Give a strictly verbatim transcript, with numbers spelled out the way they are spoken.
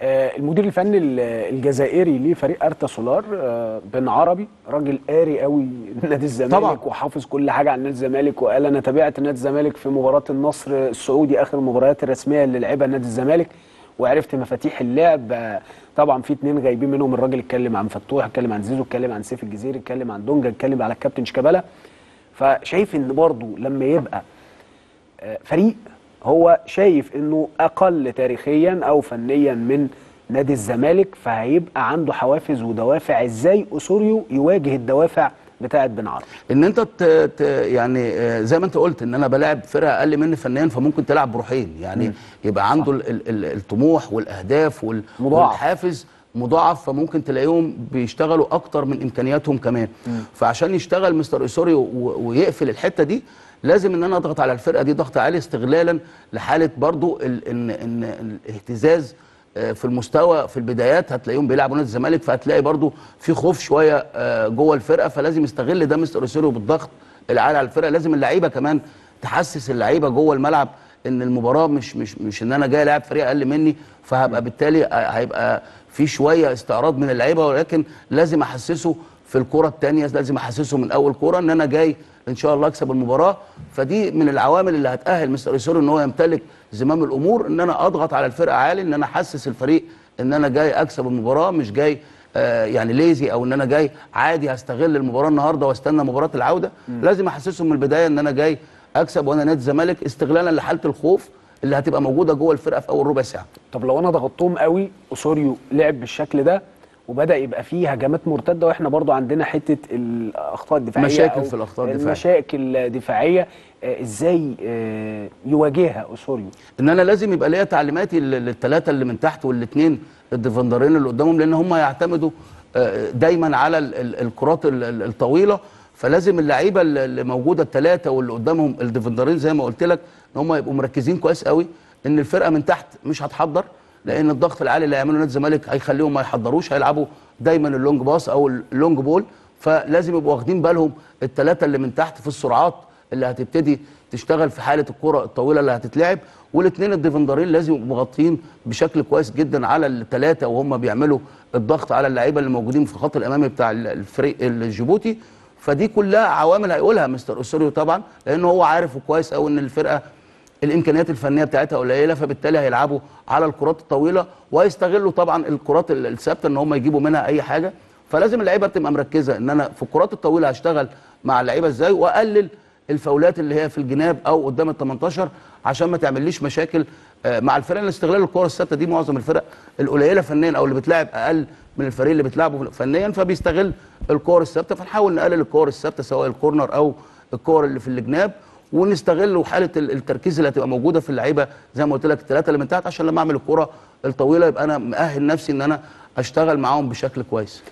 المدير الفني الجزائري لفريق ارتا سولار بن عربي راجل قاري قوي نادي الزمالك طبعا، وحافظ كل حاجه عن نادي الزمالك، وقال انا تابعت نادي الزمالك في مباراه النصر السعودي اخر المباريات الرسميه اللي لعبها نادي الزمالك، وعرفت مفاتيح اللعب. طبعا في اتنين غايبين منهم، الراجل اتكلم عن فتوح، اتكلم عن زيزو، اتكلم عن سيف الجزيري، اتكلم عن دونجا، اتكلم على الكابتن شيكابالا. فشايف ان برضه لما يبقى فريق هو شايف انه اقل تاريخيا او فنيا من نادي الزمالك، فهيبقى عنده حوافز ودوافع. ازاي اسوريو يواجه الدوافع بتاعه بن عربي؟ ان انت ت... ت... يعني زي ما انت قلت ان انا بلاعب فرقه اقل مني فنيا، فممكن تلعب بروحين يعني م. يبقى عنده ال... ال... الطموح والاهداف وال... والحافز مضاعف، فممكن تلاقيهم بيشتغلوا اكتر من امكانياتهم كمان. م. فعشان يشتغل مستر اسوريو و... ويقفل الحته دي، لازم ان انا اضغط على الفرقه دي ضغط عالي استغلالا لحاله برضو ال... ان ان الاهتزاز في المستوى. في البدايات هتلاقيهم بيلعبوا نادي الزمالك، فهتلاقي برضو في خوف شويه جوه الفرقه، فلازم يستغل ده مستر اسوريو بالضغط العالي على الفرقه. لازم اللعيبه كمان تحسس اللعيبه جوه الملعب ان المباراه مش مش مش ان انا جاي لاعب فريق اقل مني، فهبقى بالتالي هيبقى في شويه استعراض من اللعيبه، ولكن لازم احسسه في الكره الثانيه، لازم احسسه من اول كوره ان انا جاي ان شاء الله اكسب المباراه. فدي من العوامل اللي هتاهل مستر اسوريو ان هو يمتلك زمام الامور، ان انا اضغط على الفرقه عالي، ان انا احسس الفريق ان انا جاي اكسب المباراه، مش جاي آه يعني ليزي، او ان انا جاي عادي هستغل المباراه النهارده واستنى مباراه العوده. م. لازم احسسهم من البدايه ان انا جاي اكسب وانا نادي الزمالك، استغلالا لحاله الخوف اللي هتبقى موجوده جوه الفرقه في اول ربع ساعه. طب لو انا ضغطتهم قوي، اسوريو لعب بالشكل ده وبدا يبقى فيه هجمات مرتده، واحنا برضو عندنا حته الاخطاء الدفاعيه، مشاكل في الاخطاء الدفاعيه، المشاكل الدفاعيه، ازاي يواجهها اسوريو؟ ان انا لازم يبقى ليا تعليماتي للثلاثه اللي من تحت والاثنين الديفندرين اللي قدامهم، لان هم يعتمدوا دايما على الكرات الطويله. فلازم اللعيبه اللي موجوده الثلاثه واللي قدامهم الديفندرين زي ما قلت لك ان هم يبقوا مركزين كويس قوي ان الفرقه من تحت مش هتحضر، لان الضغط العالي اللي هيعمله نادي الزمالك هيخليهم ما يحضروش، هيلعبوا دايما اللونج باص او اللونج بول. فلازم يبقوا واخدين بالهم الثلاثه اللي من تحت في السرعات اللي هتبتدي تشتغل في حاله الكره الطويله اللي هتتلعب، والاثنين الديفندرين لازم يبقوا مغطيين بشكل كويس جدا على الثلاثه وهم بيعملوا الضغط على اللعيبه اللي موجودين في الخط الامامي بتاع الفريق الجيبوتي. فدي كلها عوامل هيقولها مستر اسوريو طبعا، لانه هو عارف كويس قوي ان الفرقه الامكانيات الفنيه بتاعتها قليله، فبالتالي هيلعبوا على الكرات الطويله وهيستغلوا طبعا الكرات الثابته ان هم يجيبوا منها اي حاجه. فلازم اللعيبه تبقى مركزه ان انا في الكرات الطويله هشتغل مع اللعيبه ازاي، واقلل الفاولات اللي هي في الجناب او قدام ال تمنتاشر عشان ما تعمليش مشاكل مع الفرق. اللي استغلال الكره الثابته دي معظم الفرق القليله فنيا او اللي بتلاعب اقل من الفريق اللي بتلعبه فنيا فبيستغل الكور الثابته، فنحاول نقلل الكور الثابته سواء الكورنر او الكور اللي في الجناب، ونستغل حاله التركيز اللي هتبقى موجوده في اللعيبه زي ما قلت لك الثلاثه اللي من تحت، عشان لما اعمل الكره الطويله يبقى انا مؤهل نفسي ان انا اشتغل معاهم بشكل كويس.